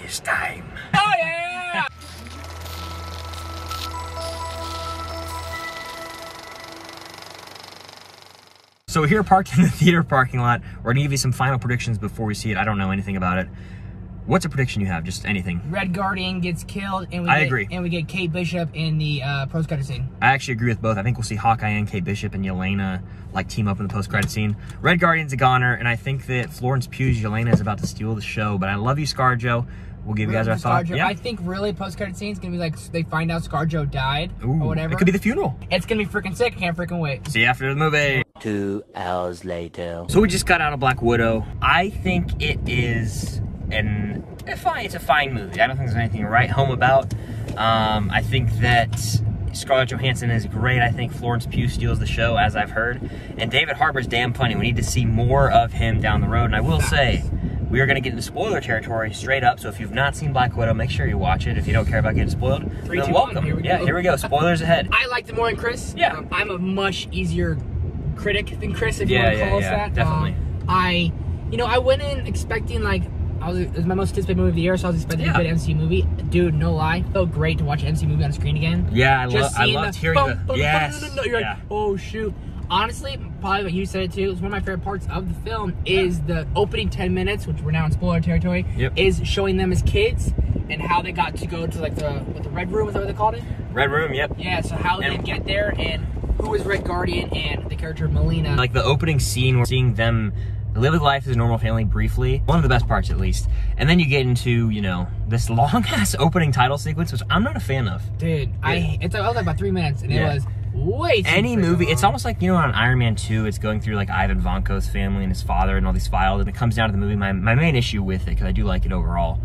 this time. Oh yeah! So we're here parked in the theater parking lot. We're gonna give you some final predictions before we see it. I don't know anything about it. What's a prediction you have? Just anything. Red Guardian gets killed, and I agree. And we get Kate Bishop in the post-credit scene. I actually agree with both. I think we'll see Hawkeye and Kate Bishop and Yelena like team up in the post-credit scene. Red Guardian's a goner, and I think that Florence Pugh's Yelena is about to steal the show. But I love you, ScarJo. We'll give you guys our thoughts. Yeah. I think really post-credit scene is gonna be like they find out ScarJo died or whatever. It could be the funeral. It's gonna be freaking sick. I can't freaking wait. See you after the movie. 2 hours later. So we just got out of Black Widow. I think it is it's a fine movie. I don't think there's anything to write home about. I think that Scarlett Johansson is great. I think Florence Pugh steals the show, as I've heard. And David Harbour's damn funny. We need to see more of him down the road. And I will say, we are going to get into spoiler territory straight up. So if you've not seen Black Widow, make sure you watch it. If you don't care about getting spoiled, then welcome. Here we go. Spoilers ahead. I liked it more than Chris. Yeah. I'm a much easier critic than Chris, if you want to call us that. Definitely. I went in expecting like, it was my most anticipated movie of the year, so I was expecting a good MCU movie. Dude, no lie, felt great to watch an MCU movie on screen again. Yeah, I loved hearing yes. You're like, oh shoot. Honestly, probably what you said it too, it's one of my favorite parts of the film is the opening 10 minutes, which we're now in spoiler territory, is showing them as kids and how they got to go to like the Red Room, is that what they called it? Red Room, yep. Yeah, so how they get there and who is Red Guardian and the character of Melina. Like the opening scene, we're seeing them live life as a normal family briefly. One of the best parts, at least. And then you get into, this long-ass opening title sequence, which I'm not a fan of. Dude, it was like about 3 minutes, and it was way too Any movie, long. it's almost like, on Iron Man 2, it's going through, like, Ivan Vanko's family and his father and all these files, and it comes down to the movie. My main issue with it, because I do like it overall,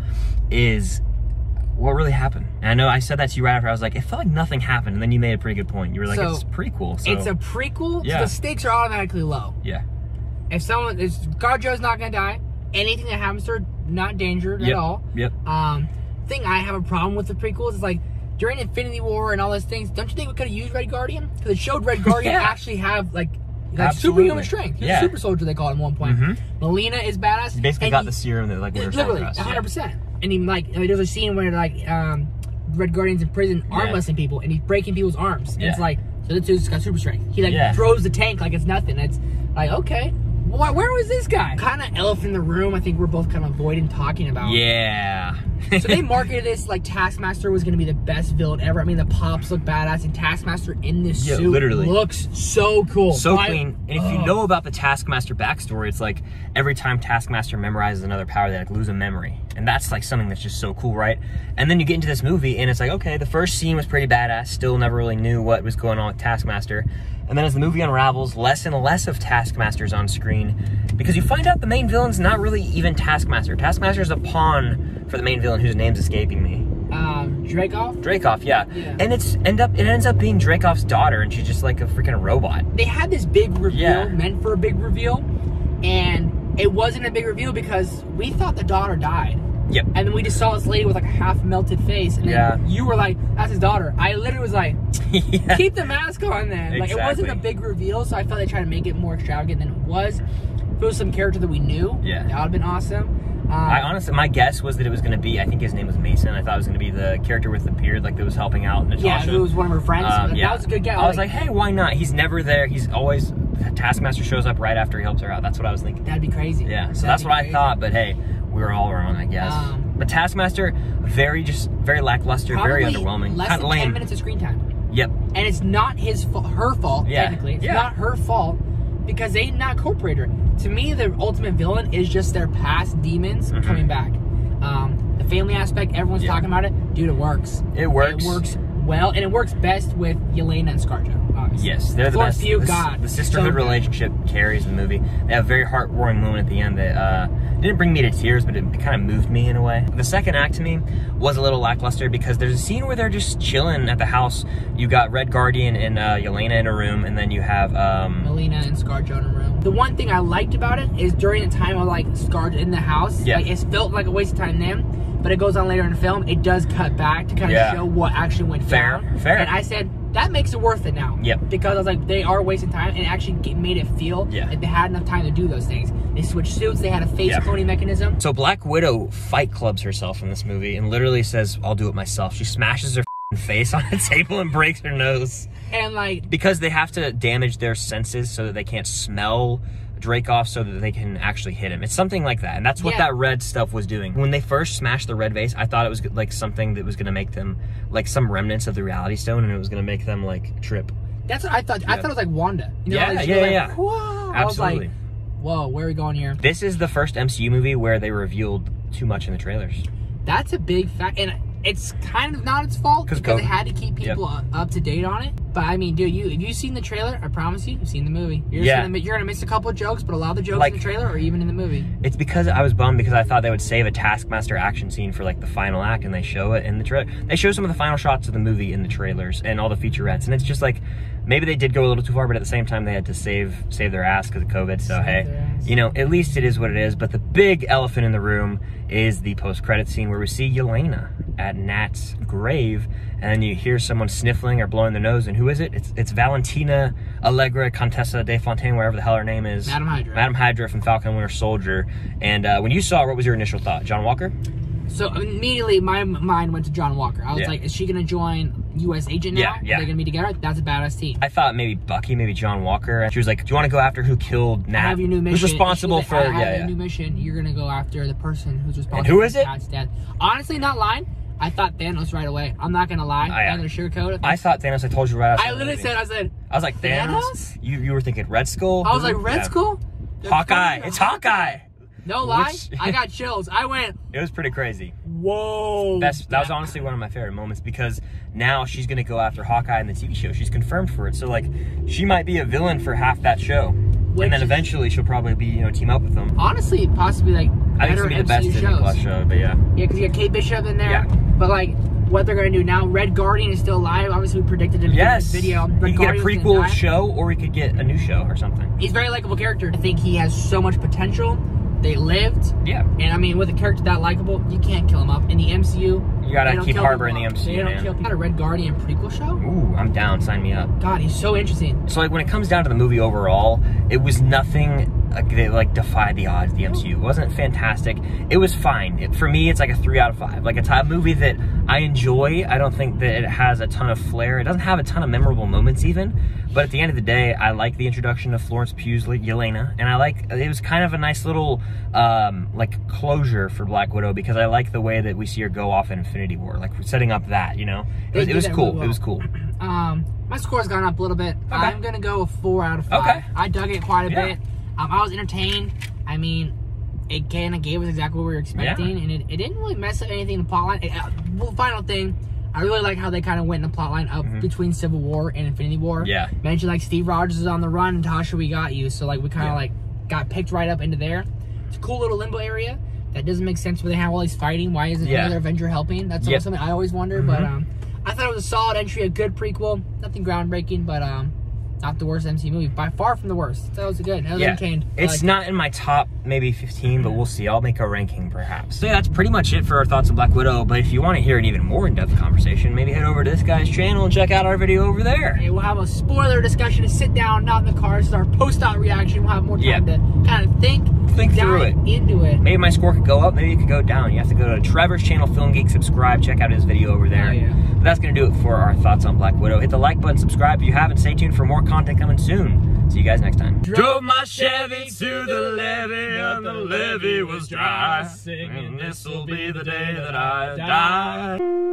is what really happened. And I know I said that to you right after. I was like, it felt like nothing happened, and then you made a pretty good point. You were like, it's a prequel. So. It's a prequel, so the stakes are automatically low. Yeah. If ScarJo's not gonna die, anything that happens to her, not endangered at all. Yep. Thing I have a problem with the prequels is like, during Infinity War and all those things, don't you think we could have used Red Guardian? Because it showed Red Guardian actually have like superhuman strength. He's a super soldier, they call it at one point. Melina is badass. He basically got the serum that like we were literally 100%. And he there's a scene where like Red Guardian's in prison arm wrestling people, and he's breaking people's arms. And it's like, so the dude's got super strength. He like throws the tank like it's nothing. It's like, okay. Where was this guy? Kind of elephant in the room. I think we're both kind of avoiding talking about. Yeah. So they marketed this like Taskmaster was going to be the best villain ever. I mean, the pops look badass, and Taskmaster in this suit looks so cool. So clean. And if you know about the Taskmaster backstory, it's like every time Taskmaster memorizes another power, they like lose a memory. And that's like something that's just so cool, right? And then you get into this movie, and it's like, okay, the first scene was pretty badass. Still never really knew what was going on with Taskmaster. And then as the movie unravels, less and less of Taskmaster's on screen, because you find out the main villain's not really even Taskmaster. Taskmaster's a pawn for the main villain, whose name's escaping me. Dreykov? Dreykov, yeah. And it ends up being Dreykov's daughter, and she's just like a freaking robot. They had this big reveal, meant for a big reveal, and it wasn't a big reveal because we thought the daughter died. Yep. And then we just saw this lady with like a half melted face, and then you were like, that's his daughter. I literally was like, keep the mask on then. Like, it wasn't a big reveal, so I felt they tried to make it more extravagant than it was. If it was some character that we knew, that would have been awesome. I honestly, my guess was that it was going to be, I think his name was Mason. I thought it was going to be the character with the beard, like that was helping out Natasha. Yeah, who was one of her friends. That was a good guess. I was like, hey, why not? He's never there. He's always, Taskmaster shows up right after he helps her out. That's what I was thinking. That'd be crazy. Yeah, so that's what I thought, but hey, we were all wrong, I guess. But Taskmaster, very lackluster, very underwhelming. Less than 10 minutes of screen time. Yep. And it's not her fault, technically. It's not her fault because they did not incorporate her. To me, the ultimate villain is just their past demons coming back. The family aspect, everyone's talking about it. Dude, it works. It works. It works well, and it works best with Yelena and ScarJo, obviously. Yes, they're the best. The sisterhood relationship carries the movie. They have a very heartwarming moment at the end that didn't bring me to tears, but it kind of moved me in a way. The second act to me was a little lackluster because there's a scene where they're just chilling at the house. You got Red Guardian and Yelena in a room, and then you have Melina and ScarJo in a room. The one thing I liked about it is during the time of like ScarJo in the house, like, it felt like a waste of time then, but it goes on later in the film, it does cut back to kind of show what actually went down. Fair. And I said, that makes it worth it now. Yep. Because I was like, they are wasting time, and it actually made it feel like they had enough time to do those things. They switched suits. They had a face cloning mechanism. So Black Widow fight clubs herself in this movie and literally says, "I'll do it myself." She smashes her face on a table and breaks her nose. And like, because they have to damage their senses so that they can't smell Dreykov, so that they can actually hit him. It's something like that, and that's what that red stuff was doing. When they first smashed the red vase, I thought it was like something that was going to make them like some remnants of the Reality Stone, and it was going to make them like trip. That's what I thought. I thought it was like Wanda. You know, yeah. Whoa. Absolutely. I was like, whoa, where are we going here? This is the first MCU movie where they revealed too much in the trailers. That's a big fact, and it's kind of not its fault because they had to keep people up to date on it. But I mean, dude, if you've seen the trailer, I promise you've seen the movie. You're gonna miss a couple of jokes, but a lot of the jokes in the trailer are even in the movie. It's because I was bummed because I thought they would save a Taskmaster action scene for like the final act, and they show it in the trailer. They show some of the final shots of the movie in the trailers and all the featurettes, and it's just like, maybe they did go a little too far, but at the same time they had to save their ass because of COVID. So hey, you know, at least it is what it is. But the big elephant in the room is the post-credit scene where we see Yelena at Nat's grave, and then you hear someone sniffling or blowing their nose, and who is it? It's Valentina Allegra Contessa de Fontaine, wherever the hell her name is. Madam Hydra. Madam Hydra from Falcon and Winter Soldier. And when you saw her, what was your initial thought? John Walker? So immediately my mind went to John Walker. I was like, is she gonna join U.S. Agent now? Yeah. Are they gonna be together? That's a badass team. I thought maybe Bucky, maybe John Walker. And she was like, do you want to go after who killed Nat? I have your new mission. Who's responsible for... I have your new mission. You're gonna go after the person who's responsible and who is for it? Nat's death. Honestly, not lying. I thought Thanos right away. I'm not gonna lie. I'm gonna sugarcoat it. I thought Thanos. I told you right after. I literally said, I was like, Thanos? You were thinking Red Skull? I was like, Red Skull? Hawkeye. It's Hawkeye. No lie. I got chills. I went. It was pretty crazy. Whoa. That was honestly one of my favorite moments because now she's going to go after Hawkeye in the TV show. She's confirmed for it. So, like, she might be a villain for half that show. And then eventually she'll probably be, you know, team up with them. Honestly, possibly, like, I think it's going to be the best Disney Plus show, but yeah. Yeah, because you got Kate Bishop in there. Yeah. But, like, what they're going to do now, Red Guardian is still alive. Obviously, we predicted it in this video. We could get a prequel show, or we could get a new show or something. He's a very likable character. I think he has so much potential. They lived. Yeah. And, I mean, with a character that likable, you can't kill him up. In the MCU, you got to keep Harbor in the MCU, They don't kill people. Got a Red Guardian prequel show? Ooh, I'm down. Sign me up. God, he's so interesting. So, like, when it comes down to the movie overall, it was nothing that, like, defied the odds, the MCU. It wasn't fantastic. It was fine. For me, it's like a 3 out of 5. Like, a movie that I enjoy. I don't think that it has a ton of flair. It doesn't have a ton of memorable moments, even. But at the end of the day, I like the introduction of Florence Pugh's Yelena. And I like, it was kind of a nice little, like, closure for Black Widow, because I like the way that we see her go off in Infinity War. Like, setting up that, you know? It was cool. Really well. It was cool. My score's gone up a little bit. Okay. I'm going to go a 4 out of 5. Okay. I dug it quite a bit. I was entertained. I mean, it kind of gave us exactly what we were expecting, and it didn't really mess up anything in the plotline. Well, final thing, I really like how they kind of went in the plotline up between Civil War and Infinity War. Yeah. Mentioned, like, Steve Rogers is on the run, Tasha, we got you. So, like, we kind of, like, got picked right up into there. It's a cool little limbo area. That doesn't make sense where they have all these fighting. Why isn't another Avenger helping? That's something I always wonder, but I thought it was a solid entry, a good prequel. Nothing groundbreaking, but not the worst MCU movie. By far from the worst. That was good. That was entertained. It's not in my top maybe 15, but we'll see. I'll make a ranking perhaps. So yeah, that's pretty much it for our thoughts on Black Widow. But if you want to hear an even more in-depth conversation, maybe head over to this guy's channel and check out our video over there. Hey, we'll have a spoiler discussion to sit down, not in the car. This is our post-out reaction. We'll have more time to kind of think through it. Into it. Maybe my score could go up, maybe it could go down. You have to go to Trevor's channel, Film Geek, subscribe, check out his video over there. But that's going to do it for our thoughts on Black Widow. Hit the like button, subscribe if you haven't. Stay tuned for more content coming soon. See you guys next time. Drove my Chevy to the levee, and the levee was dry, singing, this'll be the day that I die.